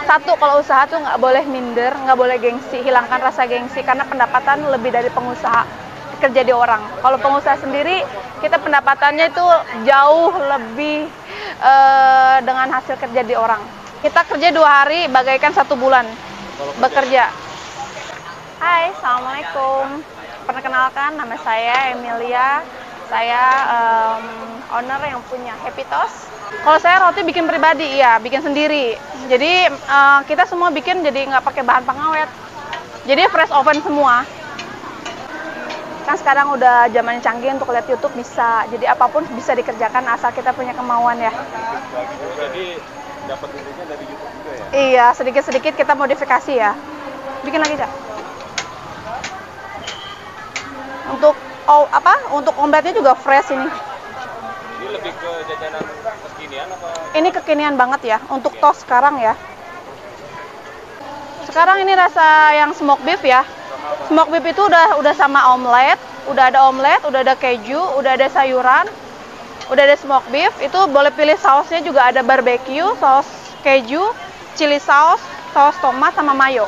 Satu, kalau usaha tuh nggak boleh minder, nggak boleh gengsi, hilangkan rasa gengsi karena pendapatan lebih dari pengusaha kerja di orang. Kalau pengusaha sendiri, kita pendapatannya itu jauh lebih dengan hasil kerja di orang. Kita kerja 2 hari bagaikan 1 bulan bekerja. Hai, assalamualaikum. Perkenalkan, nama saya Emilia. Saya owner yang punya Happy Toast. Kalau saya roti bikin pribadi, ya bikin sendiri. Jadi kita semua bikin jadi nggak pakai bahan pengawet. Jadi fresh oven semua. Kan sekarang udah zaman canggih untuk lihat YouTube bisa. Jadi apapun bisa dikerjakan asal kita punya kemauan ya. Jadi dapat ilmunya dari YouTube juga ya? Iya, sedikit-sedikit kita modifikasi ya. Bikin lagi, Cak. Untuk omeletnya juga fresh ini. Ini lebih ke jajanan kekinian apa? Ini kekinian banget ya, untuk toast sekarang ya. Sekarang ini rasa yang smoke beef ya. Smoke beef itu udah sama omelet, udah ada keju, udah ada sayuran, udah ada smoke beef. Itu boleh pilih sausnya juga ada barbecue, saus keju, chili saus, saus tomat sama mayo.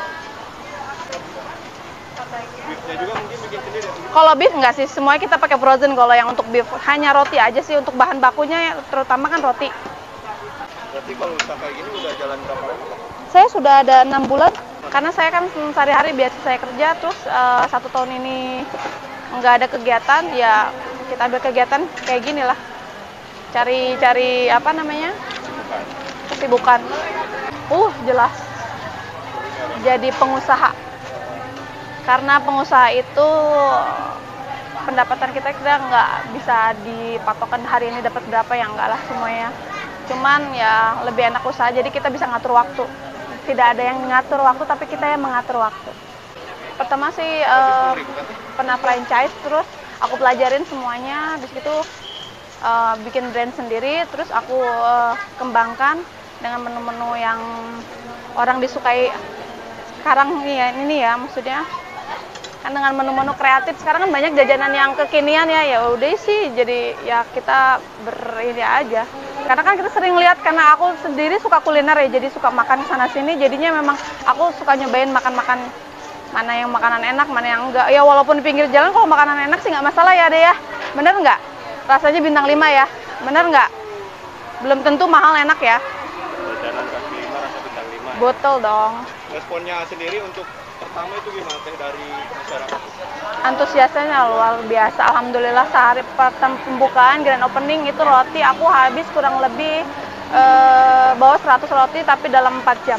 Beefnya juga mungkin bikin sendiri. Kalau beef enggak sih, semuanya kita pakai frozen kalau yang untuk beef. Hanya roti aja sih untuk bahan bakunya, terutama kan roti. Berarti kalau usaha kayak gini udah jalan berapa lama? Saya sudah ada 6 bulan, karena saya kan sehari-hari biasa saya kerja, terus 1 tahun ini nggak ada kegiatan, ya kita ambil kegiatan kayak gini lah. Cari apa namanya? Kesibukan. Jelas. Jadi pengusaha. Karena pengusaha itu pendapatan kita nggak bisa dipatokan hari ini dapat berapa, ya enggak lah semuanya. Cuman ya lebih enak usaha, jadi kita bisa ngatur waktu. Tidak ada yang ngatur waktu, tapi kita yang mengatur waktu. Pertama sih pernah franchise, terus aku pelajarin semuanya, habis itu bikin brand sendiri, terus aku kembangkan dengan menu-menu yang orang disukai sekarang ini ya maksudnya. Kan dengan menu-menu kreatif sekarang kan banyak jajanan yang kekinian ya udah sih, jadi ya kita ini aja. Karena kan kita sering lihat, karena aku sendiri suka kuliner ya, jadi suka makan sana sini, jadinya memang aku suka nyobain makan-makan mana yang makanan enak, mana yang enggak. Ya walaupun di pinggir jalan kalau makanan enak sih nggak masalah ya, Ade ya. Bener nggak? Rasanya bintang 5 ya. Bener nggak? Belum tentu mahal enak ya. Jajanan kaki 5 rasa bintang 5. Betul dong. Responnya sendiri untuk pertama itu gimana teh dari masyarakat? Antusiasnya luar biasa, alhamdulillah. Sehari pertama pembukaan grand opening itu roti aku habis kurang lebih bawa 100 roti tapi dalam 4 jam.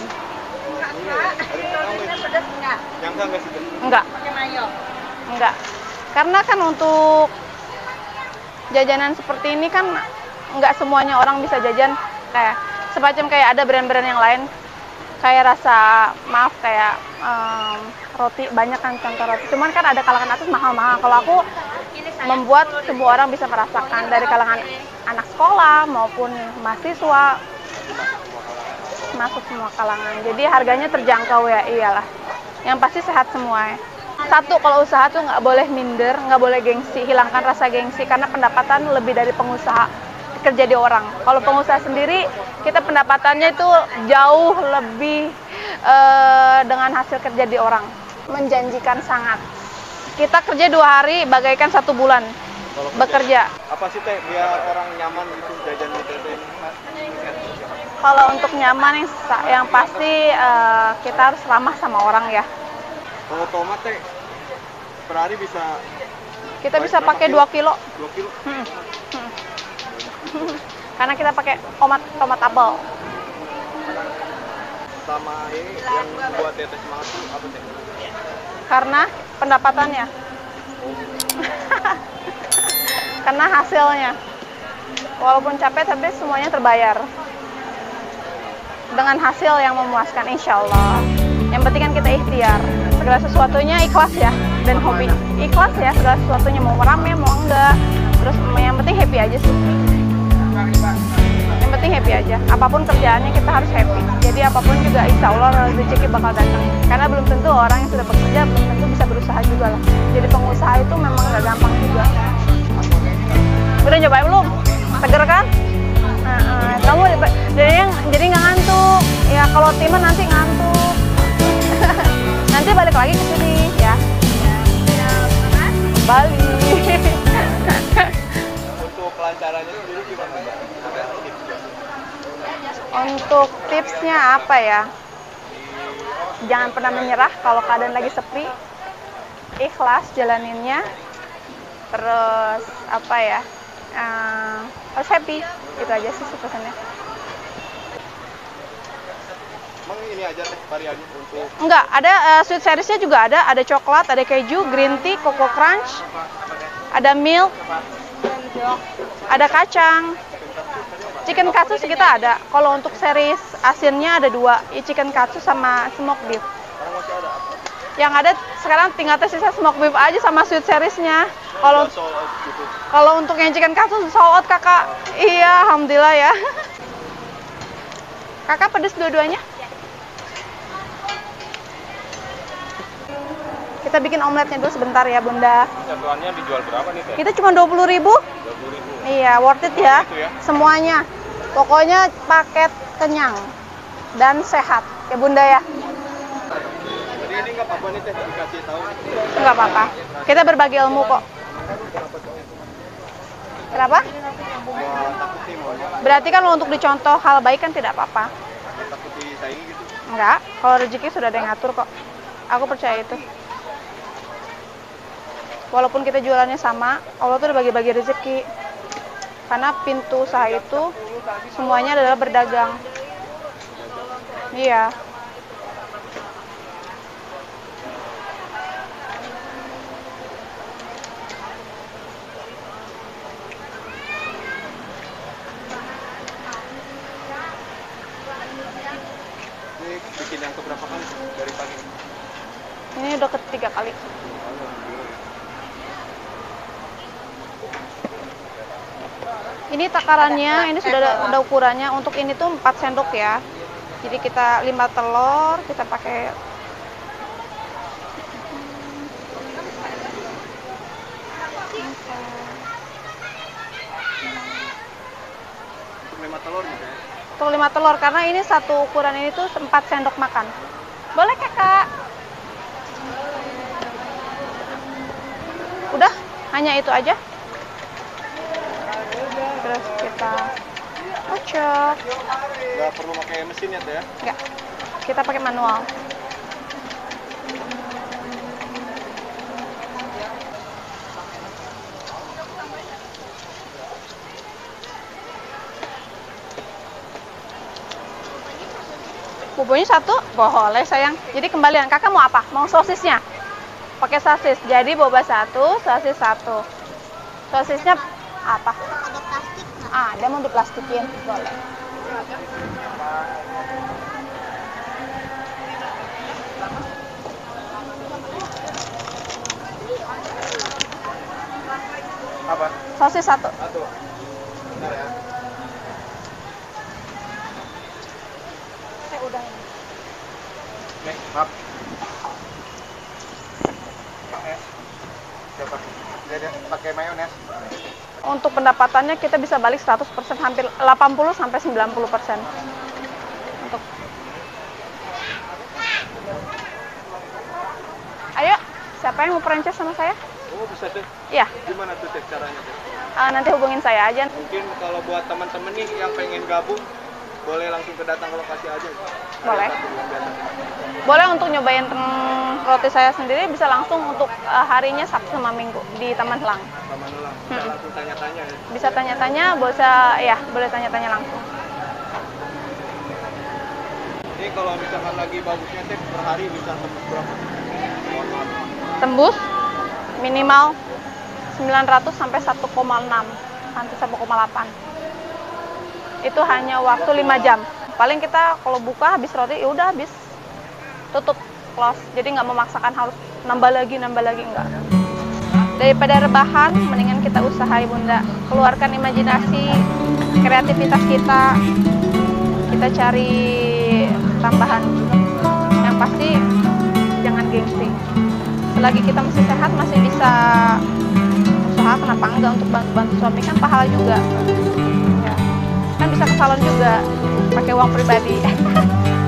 Pedas enggak? Nyangka enggak sih? Enggak. Pakai mayo? Enggak. Karena kan untuk jajanan seperti ini kan enggak semuanya orang bisa jajan kayak semacam kayak ada brand-brand yang lain. Kayak rasa, maaf, kayak roti, banyak kan contoh roti. Cuman kan ada kalangan atas mahal-mahal. Kalau aku membuat semua orang bisa merasakan, dari kalangan anak sekolah maupun mahasiswa, masuk semua kalangan. Jadi harganya terjangkau ya, iyalah. Yang pasti sehat semua ya. Satu, kalau usaha tuh nggak boleh minder, nggak boleh gengsi, hilangkan rasa gengsi karena pendapatan lebih dari pengusaha kerja di orang. Kalau pengusaha sendiri, kita pendapatannya itu jauh lebih dengan hasil kerja di orang. Menjanjikan sangat. Kita kerja 2 hari bagaikan 1 bulan bekerja. Apa sih teh biar orang nyaman gitu jajan di ini? Kalau untuk nyaman yang pasti kita harus ramah sama orang ya. Kalau tomat teh per hari bisa kita bisa pakai 2 kilo. 2 kilo? Karena kita pakai tomat apel. Sama ini yang buat tetes semangat itu apa teh? Karena pendapatannya. Karena hasilnya. Walaupun capek tapi semuanya terbayar. Dengan hasil yang memuaskan, insya Allah. Yang penting kan kita ikhtiar. Segala sesuatunya ikhlas ya, dan hobi. Ikhlas ya, segala sesuatunya mau rame mau enggak. Terus yang penting happy aja sih. Yang penting happy aja. Apapun kerjaannya kita harus happy. Jadi apapun juga insya Allah rezeki bakal datang. Karena belum tentu orang yang sudah bekerja belum tentu bisa berusaha juga lah. Jadi pengusaha itu memang nggak gampang juga. Udah nyobain belum? Seger kan? Kamu jadi nggak ngantuk. Ya kalau Timan nanti ngantuk. Nanti balik lagi ke sini ya. Bali. Untuk kelancarannya sendiri gimana Mbak? Ada tips nggak? Untuk tipsnya apa ya? Jangan pernah menyerah kalau keadaan lagi sepi. Ikhlas jalaninnya. Terus apa ya? Harus happy. Itu aja sih pesannya. Emang ini aja teh variannya untuk Enggak, ada sweet seriesnya juga ada coklat, ada keju, green tea, coco crunch, ada milk, ada kacang, chicken katsu kita ada. Kalau untuk series asinnya ada 2, chicken katsu sama smoke beef. sekarang masih ada apa? Yang ada sekarang tinggal tersisa smoke beef aja sama sweet seriesnya. Udah sold out gitu. Kalau untuk yang chicken katsu sold out kakak. Iya, alhamdulillah ya. Kakak pedes dua-duanya? Kita bikin omeletnya dulu sebentar ya Bunda. Satuannya dijual berapa nih teh? Kita cuma 20.000. 20.000. Iya, worth it ya. Gitu ya? Semuanya. Pokoknya paket kenyang dan sehat ya Bunda ya. Jadi ini nggak apa-apa nih teh dikasih tahu. Nggak apa-apa. Kita berbagi ilmu kok. Kenapa? Takut nih maunya. Berarti kan untuk dicontoh hal baik kan tidak apa-apa. Takut disaingi gitu. Enggak, kalau rezeki sudah ada yang ngatur kok. Aku percaya itu. Walaupun kita jualannya sama, Allah tuh udah bagi-bagi rezeki. Karena pintu usaha itu semuanya adalah berdagang. Iya. Ini bikin yang keberapa kali dari pagi? Ini udah ketiga kali. Ini takarannya, ini sudah ada ukurannya. Untuk ini tuh 4 sendok ya. Jadi kita 5 telur, kita pakai Untuk 5 telur gitu ya. untuk 5 telur karena ini satu ukuran ini tuh 4 sendok makan. Boleh kakak? Udah, hanya itu aja. Terus kita kocok. Nggak perlu pakai mesin ya teh ya? Enggak, kita pakai manual. Bumbunya satu, boleh sayang. Jadi kembalian, kakak mau apa? Mau sosisnya? Pakai sosis. Jadi boba satu, sosis satu. Sosisnya apa? Ada plastik nggak? Ada mau diplastikin, boleh. Apa? Sosis satu. Satu. Bentar ya. Udah ini. Nih, maaf. Siapa? Dia pakai mayones. Untuk pendapatannya kita bisa balik 100%, hampir 80 sampai 90%. Untuk Ayo, siapa yang mau franchise sama saya? Oh, bisa tuh. Iya, Gimana tuh teh caranya teh? nanti hubungin saya aja. Mungkin kalau buat teman-teman nih yang pengen gabung, boleh langsung ke datang ke lokasi aja. Boleh. Ada satu yang biasa. Boleh untuk nyobain roti saya sendiri, bisa langsung untuk harinya Sabtu sama Minggu di Taman Helang. Taman Helang. Bisa langsung tanya-tanya ya. Bisa tanya-tanya, boleh tanya-tanya langsung. Ini kalau misalkan lagi bagusnya teh per hari bisa tembus berapa? Mohon maaf. Tembus minimal 900 sampai 1,6, nanti 1,8. Itu hanya waktu 5 jam. Paling kita kalau buka habis roti, ya udah habis. Tutup, close. Jadi nggak memaksakan harus nambah lagi enggak. Daripada rebahan, mendingan kita usaha ya Bunda. Keluarkan imajinasi, kreativitas kita. Kita cari tambahan. Yang pasti jangan gengsi. Selagi kita masih sehat, masih bisa usaha, kenapa enggak untuk bantu-bantu suami, kan pahala juga. Ya. Kan bisa ke salon juga pakai uang pribadi.